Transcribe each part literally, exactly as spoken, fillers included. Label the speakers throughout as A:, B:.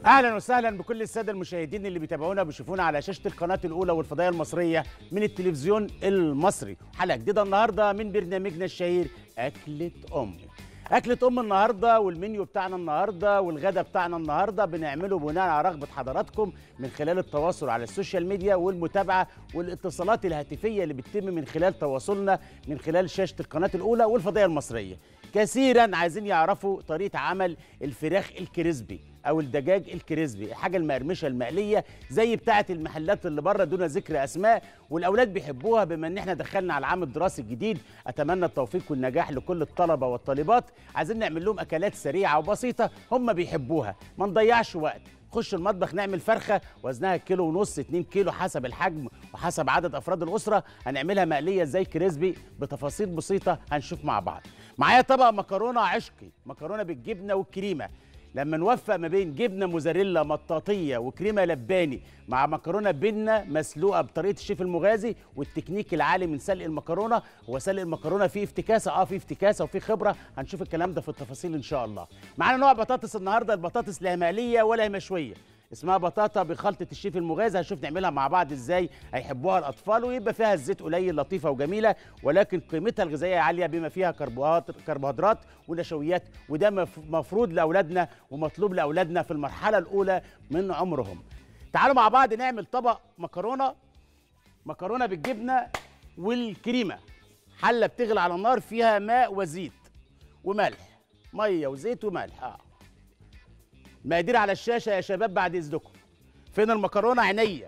A: اهلا وسهلا بكل الساده المشاهدين اللي بيتابعونا وبيشوفونا على شاشه القناه الاولى والفضائيه المصريه من التلفزيون المصري. حلقه جديده النهارده من برنامجنا الشهير اكله ام. اكله ام النهارده والمنيو بتاعنا النهارده والغدا بتاعنا النهارده بنعمله بناء على رغبه حضراتكم من خلال التواصل على السوشيال ميديا والمتابعه والاتصالات الهاتفيه اللي بتتم من خلال تواصلنا من خلال شاشه القناه الاولى والفضائيه المصريه. كثيرا عايزين يعرفوا طريقه عمل الفراخ الكريسبي او الدجاج الكريسبي، الحاجه المقرمشه المقليه زي بتاعه المحلات اللي بره دون ذكر اسماء، والاولاد بيحبوها. بما ان احنا دخلنا على العام الدراسي الجديد، اتمنى التوفيق والنجاح لكل الطلبه والطالبات. عايزين نعمل لهم اكلات سريعه وبسيطه هم بيحبوها، ما نضيعش وقت. خش المطبخ نعمل فرخه وزنها كيلو ونص اتنين كيلو حسب الحجم وحسب عدد افراد الاسره. هنعملها مقليه زي كريسبي بتفاصيل بسيطه هنشوف مع بعض. معايا طبق مكرونه عشقي، مكرونه بالجبنه والكريمه. لما نوفق ما بين جبنه موزاريلا مطاطيه وكريمه لباني مع مكرونه بنه مسلوقه بطريقه الشيف المغازي والتكنيك العالي من سلق المكرونه. هو سلق المكرونه فيه افتكاسه، اه فيه افتكاسه وفيه خبره، هنشوف الكلام ده في التفاصيل ان شاء الله. معانا نوع بطاطس النهارده، البطاطس لا مقليه ولا مشويه، اسمها بطاطا بخلطه الشيف المغازي. هنشوف نعملها مع بعض ازاي، هيحبوها الاطفال ويبقى فيها الزيت قليل لطيفه وجميله، ولكن قيمتها الغذائيه عاليه بما فيها كربوهيدرات كربوهيدرات ونشويات، وده مفروض لاولادنا ومطلوب لاولادنا في المرحله الاولى من عمرهم. تعالوا مع بعض نعمل طبق مكرونه مكرونه بالجبنه والكريمه. حله بتغلي على النار فيها ماء وزيت وملح، ميه وزيت وملح. اه مقادير على الشاشه يا شباب بعد اذنكم. فين المكرونه؟ عينيا.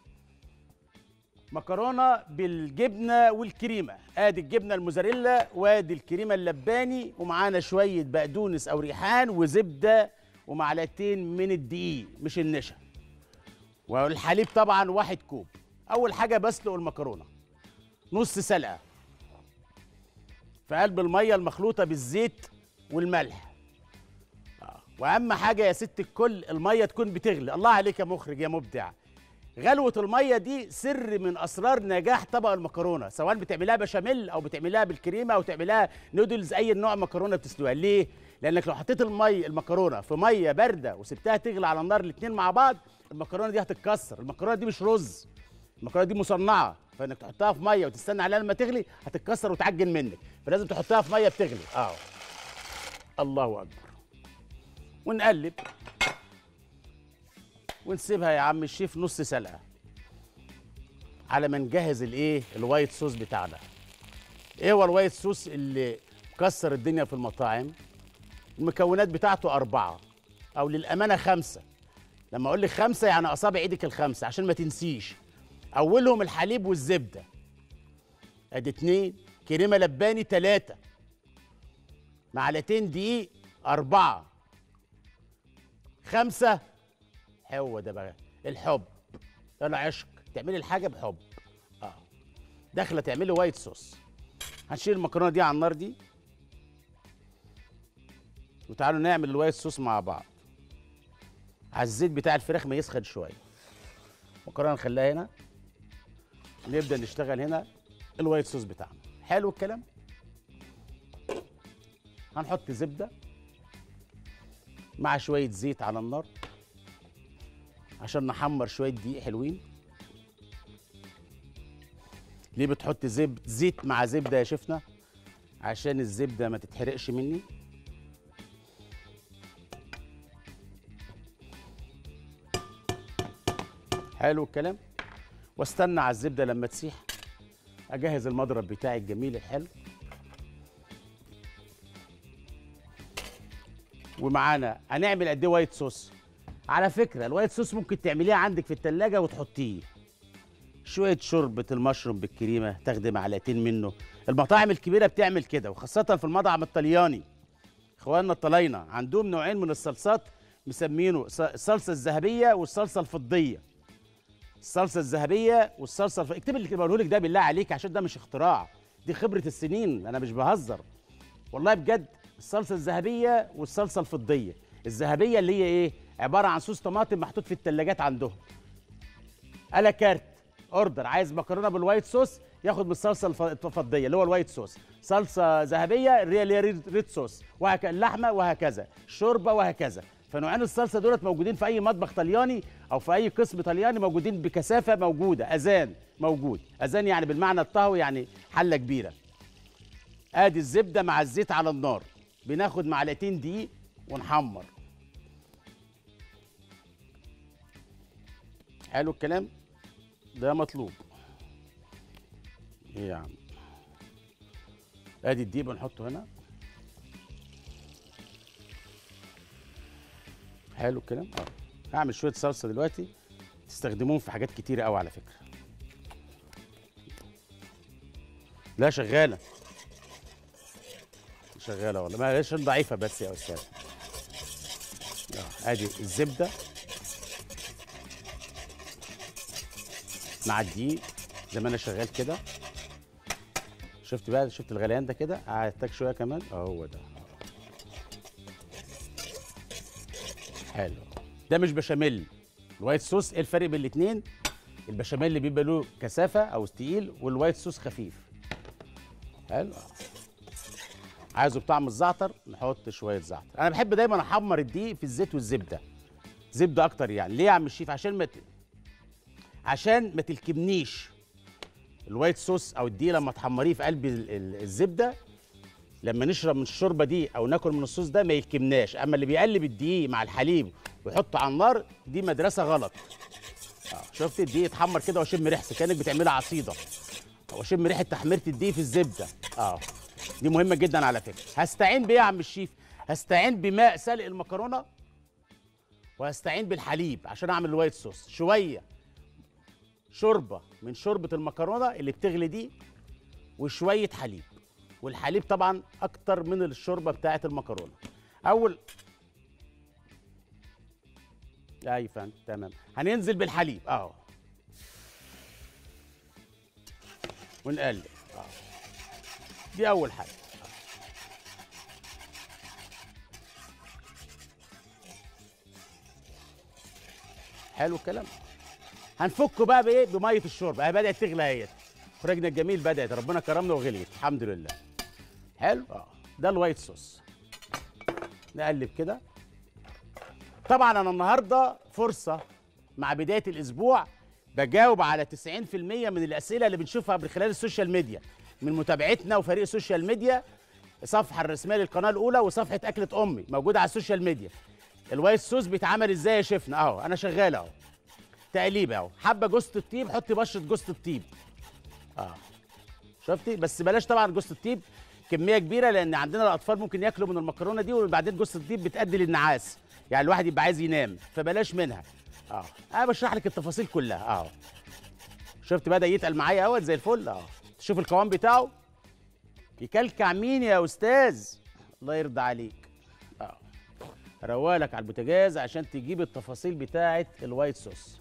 A: مكرونه بالجبنه والكريمه، ادي الجبنه الموزاريلا وادي الكريمه اللباني، ومعانا شويه بقدونس او ريحان وزبده ومعلقتين من الدقيق مش النشا، والحليب طبعا واحد كوب. اول حاجه بسلق المكرونه نص سلقه في قلب الميه المخلوطه بالزيت والملح. واهم حاجه يا ست الكل الميه تكون بتغلي. الله عليك يا مخرج يا مبدع. غلوه الميه دي سر من اسرار نجاح طبق المكرونه، سواء بتعملها بشاميل او بتعملها بالكريمه او تعملها نودلز، اي نوع مكرونه بتسلقها. ليه؟ لانك لو حطيت الميه المكرونه في ميه بارده وسبتها تغلي على النار الاثنين مع بعض، المكرونه دي هتتكسر. المكرونه دي مش رز، المكرونه دي مصنعه، فانك تحطها في ميه وتستنى عليها لما تغلي هتتكسر وتعجن منك، فلازم تحطها في ميه بتغلي. اه الله اكبر. ونقلب ونسيبها يا عم الشيف نص سلقه على ما نجهز الايه الوايت صوص بتاعنا. ايه هو الوايت صوص اللي كسر الدنيا في المطاعم؟ المكونات بتاعته اربعه او للامانه خمسه. لما اقول لك خمسه يعني اصابع ايدك الخمسه عشان ما تنسيش. اولهم الحليب والزبده، ادي اتنين. كريمه لباني تلاته. معلقتين دقيق اربعه. خمسة. هو ده بقى الحب، العشق، تعملي الحاجة بحب. اه داخلة تعملي وايت صوص. هنشيل المكرونة دي على النار دي، وتعالوا نعمل الوايت صوص مع بعض على الزيت بتاع الفراخ ما يسخن شوية. المكرونة نخليها هنا، نبدأ نشتغل هنا الوايت صوص بتاعنا. حلو الكلام. هنحط زبدة مع شوية زيت على النار عشان نحمر شوية دقيق حلوين. ليه بتحط زبد زيت مع زبدة يا شيفنا؟ عشان الزبدة ما تتحرقش مني. حلو الكلام. واستنى على الزبدة لما تسيح، اجهز المضرب بتاعي الجميل الحلو. ومعانا هنعمل قد ايه وايت صوص. على فكره الوايت صوص ممكن تعمليه عندك في التلاجة وتحطيه. شويه شوربه المشروم بالكريمه تاخدي معلقتين منه. المطاعم الكبيره بتعمل كده، وخاصه في المطعم الطلياني. اخواننا الطلاينه عندهم نوعين من الصلصات مسمينه الصلصه الذهبيه والصلصه الفضيه. الصلصه الذهبيه والصلصه الف... اكتب اللي بقوله لك ده بالله عليك عشان ده مش اختراع، دي خبره السنين، انا مش بهزر والله بجد. الصلصه الذهبيه والصلصه الفضيه. الذهبيه اللي هي ايه؟ عباره عن صوص طماطم محطوط في الثلاجات عندهم. الا كارت اوردر عايز مكرونه بالوايت صوص ياخد من الصلصه الفضيه اللي هو الوايت صوص. صلصه ذهبيه اللي هي ريد صوص، وهكذا اللحمه وهكذا، شوربه وهكذا. فنوعين الصلصه دولت موجودين في اي مطبخ طلياني او في اي قسم طلياني، موجودين بكثافه، موجوده اذان موجود، اذان يعني بالمعنى الطهوي، يعني حله كبيره. ادي الزبده مع الزيت على النار، بناخد معلقتين دقيق ونحمر. حلو الكلام ده مطلوب. ايه يا عم، ادي الدقيق بنحطه هنا. حلو الكلام. اه هعمل شويه صلصه دلوقتي تستخدموهم في حاجات كتيره قوي على فكره. لا شغاله شغاله والله، ما هيش ضعيفه بس يا استاذ. اه ادي الزبده مع الدقيق زي ما انا شغال كده. شفت بقى، شفت الغليان ده كده، هحتاج شويه كمان. اه هو ده. حلو. ده مش بشاميل. الوايت صوص ايه الفرق بين الاثنين؟ البشاميل اللي بيبقى له كثافه او تقيل، والوايت صوص خفيف. حلو. عايزه بطعم الزعتر نحط شويه زعتر. انا بحب دايما احمر الدقيق في الزيت والزبده، زبده اكتر يعني. ليه يا عم الشيف؟ عشان ما ت... عشان ما تلكمنيش. الوايت صوص او الدقيق لما تحمريه في قلب ال- ال- الزبده، لما نشرب من الشوربه دي او ناكل من الصوص ده ما يلكمناش. اما اللي بيقلب الدقيق مع الحليب ويحطه على النار، دي مدرسه غلط. اه شفت الدقيق اتحمر كده واشم ريحته كانك بتعملها عصيده، واشم ريحه تحميره الدقيق في الزبده. اه دي مهمه جدا على فكره. هستعين بايه يا عم الشيف؟ هستعين بماء سلق المكرونه، وهستعين بالحليب عشان اعمل الوايت صوص. شويه شوربه من شوربه المكرونه اللي بتغلي دي، وشويه حليب. والحليب طبعا اكتر من الشوربه بتاعه المكرونه. اول اي فهمت تمام. هننزل بالحليب اهو ونقلب. اه دي اول حاجه. حلو الكلام. هنفكه بقى بايه؟ بميه الشوربه. اهي بدات تغلي اهيت، خرجنا الجميل بدات، ربنا كرمنا وغليت الحمد لله. حلو. اه ده الوايت صوص. نقلب كده. طبعا انا النهارده فرصه مع بدايه الاسبوع بجاوب على تسعين في المية من الاسئله اللي بنشوفها من خلال السوشيال ميديا، من متابعتنا وفريق السوشيال ميديا، الصفحه الرسميه للقناه الاولى وصفحه اكله امي موجوده على السوشيال ميديا. الوايت صوص بيتعمل ازاي يا شيفنا؟ اهو انا شغال اهو تقليب اهو. حبه جوزة الطيب، حطي بشره جوزة الطيب. اه شفتي؟ بس بلاش طبعا جوزة الطيب كميه كبيره، لان عندنا الاطفال ممكن ياكلوا من المكرونه دي، وبعدين جوزة الطيب بتؤدي للنعاس، يعني الواحد يبقى عايز ينام، فبلاش منها. اه انا بشرح لك التفاصيل كلها. اه شفت بدا يتقل معايا اهوت زي الفل. اه تشوف القوام بتاعه يكلكع مين يا استاذ؟ الله يرضى عليك. اه روالك على البوتاجاز عشان تجيب التفاصيل بتاعه الوايت صوص.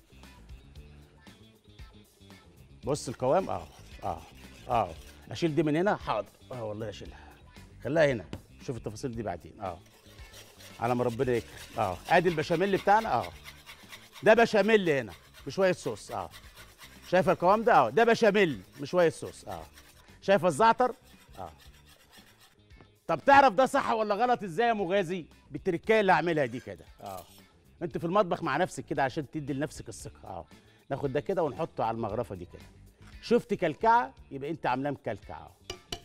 A: بص القوام. اه اه اه اشيل دي من هنا. حاضر. اه والله اشيلها، خليها هنا. شوف التفاصيل دي بعدين. اه على ما ربنا يكرم. اه ادي البشاميل بتاعنا. اه ده بشاميل هنا بشويه صوص. اه شايفه القوام ده؟ اه ده بشاميل مش شويه صوص. اه شايفه الزعتر؟ اه طب تعرف ده صح ولا غلط ازاي يا مغازي؟ بالتركايه اللي هعملها دي كده. اه انت في المطبخ مع نفسك كده عشان تدي لنفسك الثقه. اه ناخد ده كده ونحطه على المغرفه دي كده. شفت كلكعه؟ يبقى انت عاملاه مكلكعه.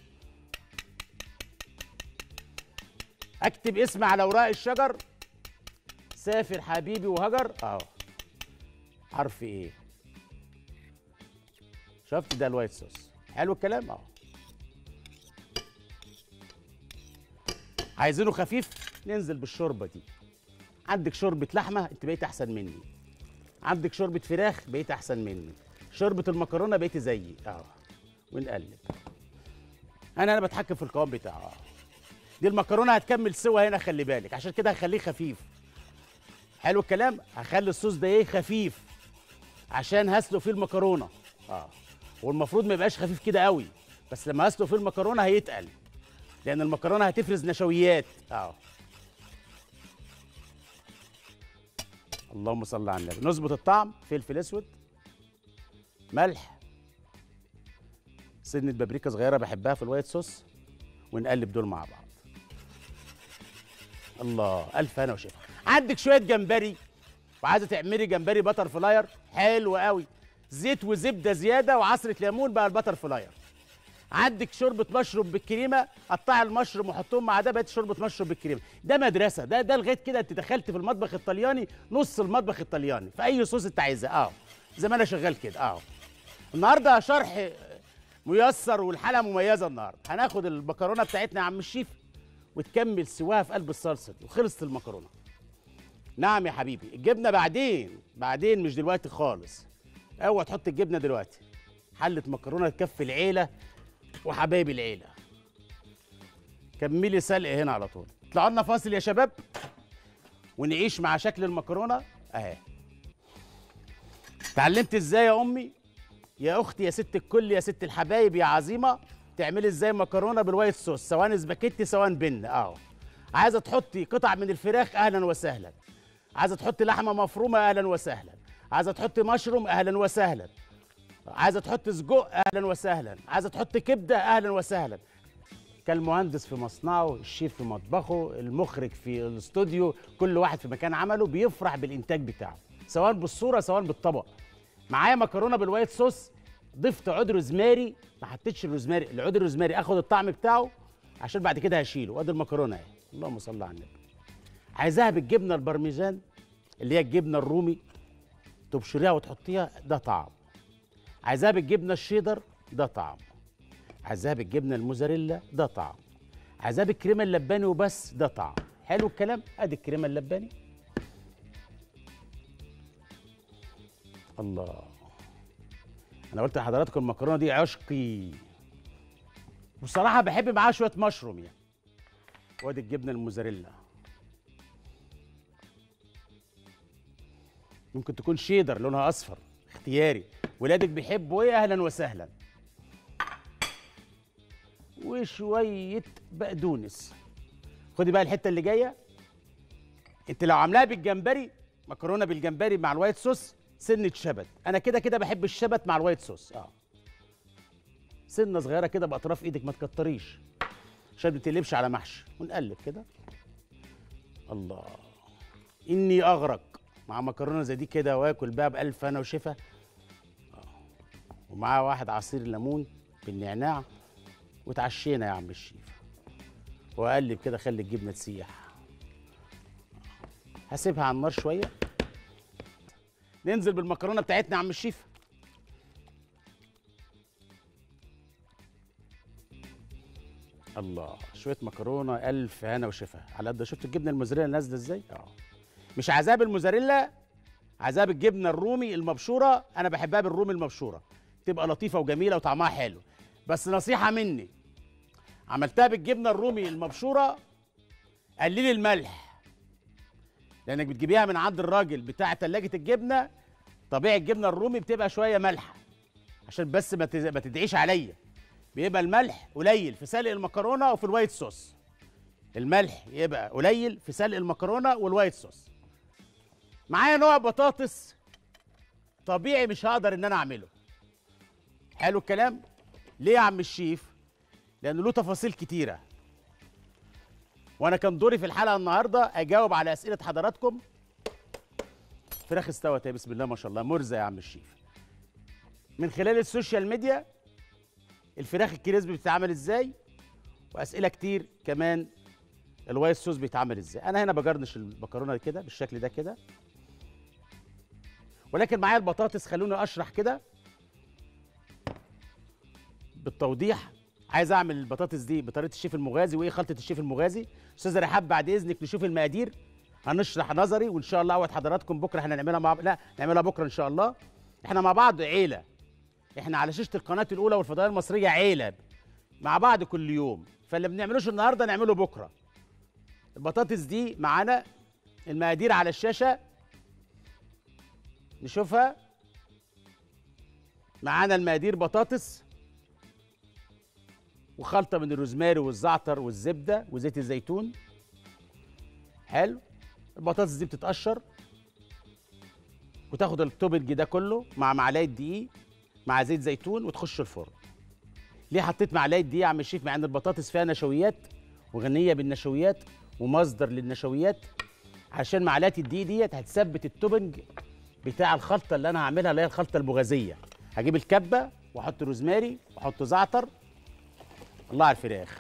A: اكتب اسم على اوراق الشجر. سافر حبيبي وهجر. اهو حرف ايه؟ شفت؟ ده الوايت صوص. حلو الكلام. اهو عايزينه خفيف، ننزل بالشوربه دي. عندك شوربه لحمه انت بقيت احسن مني، عندك شوربه فراخ بقيت احسن مني، شوربه المكرونه بقيت زيي. اهو ونقلب. انا انا بتحكم في القوام بتاعه. اهو دي المكرونه هتكمل سوا هنا، خلي بالك، عشان كده هخليه خفيف. حلو الكلام. هخلي الصوص ده ايه؟ خفيف، عشان هسلق فيه المكرونه. اه والمفروض ما يبقاش خفيف كده قوي، بس لما هسلق فيه المكرونه هيتقل، لان المكرونه هتفرز نشويات. اه اللهم صل على النبي. نظبط الطعم. فلفل اسود، ملح، سنه بابريكا صغيره بحبها في الوايت صوص، ونقلب دول مع بعض. الله الف هنا وشفا. عندك شويه جمبري وعايزه تعملي جمبري بتر فلاير، حلو قوي. زيت وزبده زياده وعصره ليمون بقى البتر فلاير. عندك شوربه مشروم بالكريمه، قطعي المشروم وحطهم مع ده بقت شوربه مشروم بالكريمه. ده مدرسه، ده ده لغايه كده انت دخلت في المطبخ الطلياني، نص المطبخ الطلياني في اي صوص انت عايزاه. اه زي ما انا شغال كده. اه النهارده شرح ميسر والحلقه مميزه. النهارده هناخد المكرونه بتاعتنا يا عم الشيف وتكمل سواها في قلب الصلصه دي وخلصت المكرونه. نعم يا حبيبي، الجبنه بعدين، بعدين مش دلوقتي خالص. اوعى تحط الجبنه دلوقتي. حله مكرونه تكفي العيله وحبايب العيله. كملي سلق هنا على طول. اطلعوا لنا فاصل يا شباب ونعيش مع شكل المكرونه اهي. اتعلمت ازاي يا امي يا اختي يا ست الكل يا ست الحبايب يا عظيمه تعملي ازاي مكرونه بالوايت صوص، سواء سباكيتي سواء بن. اهو عايزه تحطي قطع من الفراخ اهلا وسهلا، عايزه تحطي لحمه مفرومه اهلا وسهلا، عايزه تحطي مشروم اهلا وسهلا، عايزه تحطي سجق اهلا وسهلا، عايزه تحطي كبده اهلا وسهلا. كالمهندس في مصنعه، الشيف في مطبخه، المخرج في الاستوديو، كل واحد في مكان عمله بيفرح بالانتاج بتاعه سواء بالصوره سواء بالطبق. معايا مكرونه بالوايت صوص، ضفت عود روزماري، ما حطيتش الروزماري، العود الروزماري اخد الطعم بتاعه عشان بعد كده هشيله. وادي المكرونه اهي، اللهم صل على النبي. عايزاها بالجبنه البرمجان اللي هي الجبنه الرومي، تبشريها وتحطيها، ده طعم. عايزاها بالجبنه الشيدر، ده طعم. عايزاها بالجبنه الموزاريلا، ده طعم. عايزاها بالكريمه اللباني وبس، ده طعم. حلو الكلام. ادي الكريمه اللباني. الله، انا قلت لحضراتكم المكرونه دي عشقي، بصراحه بحب معاها شويه مشروم يعني. وادي الجبنه الموزاريلا، ممكن تكون شيدر لونها اصفر اختياري، ولادك بيحبوا ايه اهلا وسهلا. وشويه بقدونس. خدي بقى الحته اللي جايه، انت لو عاملاها بالجمبري، مكرونه بالجمبري مع الوايت صوص، سنه شبت. انا كده كده بحب الشبت مع الوايت صوص. اه سنه صغيره كده باطراف ايدك، ما تكتريش عشان ما تقلبش على محشي. ونقلب كده. الله، اني اغرق مع مكرونه زي دي كده واكل بقى بالف هنا وشفا. ومعاه واحد عصير ليمون بالنعناع وتعشينا يا عم الشيف. واقلب كده، خلي الجبنه تسيح. هسيبها على النار شويه. ننزل بالمكرونه بتاعتنا يا عم الشيف. الله، شويه مكرونه الف هنا وشفا على قد. شفت الجبنه الموزاريلا نازله ازاي؟ اه مش عايزاها بالموزاريلا، عايزاها بالجبنه الرومي المبشوره. انا بحبها بالرومي المبشوره، تبقى لطيفه وجميله وطعمها حلو. بس نصيحه مني، عملتها بالجبنه الرومي المبشوره قللي الملح، لانك بتجيبيها من عند الراجل بتاع ثلاجه الجبنه. طبيعي الجبنه الرومي بتبقى شويه مالحه، عشان بس ما تدعيش عليا. بيبقى الملح قليل في سلق المكرونه وفي الوايت صوص. الملح يبقى قليل في سلق المكرونه والوايت صوص. معايا نوع بطاطس طبيعي مش هقدر ان انا اعمله. حلو الكلام. ليه يا عم الشيف؟ لانه له تفاصيل كتيره، وانا كان دوري في الحلقه النهارده اجاوب على اسئله حضراتكم. فراخ استوت يا بسم الله ما شاء الله، مرزه يا عم الشيف. من خلال السوشيال ميديا الفراخ الكريسبي بتتعمل ازاي، واسئله كتير كمان الوايت صوص بيتعمل ازاي. انا هنا بجرنش المكرونه كده بالشكل ده كده، ولكن معايا البطاطس. خلوني اشرح كده بالتوضيح. عايز اعمل البطاطس دي بطريقه الشيف المغازي. وايه خلطه الشيف المغازي؟ استاذه رحاب بعد اذنك نشوف المقادير، هنشرح نظري وان شاء الله اوعد حضراتكم بكره احنا هنعملها مع لا نعملها بكره ان شاء الله. احنا مع بعض عيله، احنا على شاشه القناه الاولى والفضائيه المصريه عيله مع بعض كل يوم، فاللي بنعملوش النهارده نعمله بكره. البطاطس دي معانا، المقادير على الشاشه نشوفها. معانا المقادير بطاطس وخلطه من الروزماري والزعتر والزبده وزيت الزيتون. حلو. البطاطس دي بتتقشر وتاخد التوبنج ده كله مع معلقه دقيق مع زيت زيتون وتخش الفرن. ليه حطيت معلقه دقيق يا عم الشيف؟ مع ان البطاطس فيها نشويات وغنيه بالنشويات ومصدر للنشويات. عشان معلقه الدقيق ديت هتثبت التوبنج بتاع الخلطه اللي انا هعملها، اللي هي الخلطه المغازيه. هجيب الكبه واحط روزماري واحط زعتر. الله على الفراخ.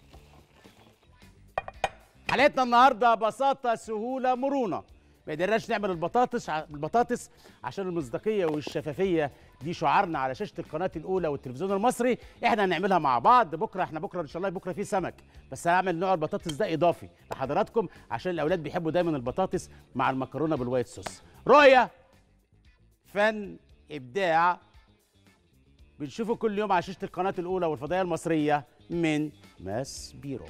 A: حلقتنا النهارده بساطه سهوله مرونه. ما قدرناش نعمل البطاطس البطاطس عشان المصداقيه والشفافيه دي شعارنا على شاشه القناه الاولى والتلفزيون المصري. احنا هنعملها مع بعض بكره. احنا بكره ان شاء الله بكره في سمك، بس هعمل نوع البطاطس ده اضافي لحضراتكم عشان الاولاد بيحبوا دايما البطاطس مع المكرونه بالوايت صوص. رؤيه، فن، ابداع، بنشوفه كل يوم على شاشه القناه الاولى والفضائيه المصريه من ماس بيرو.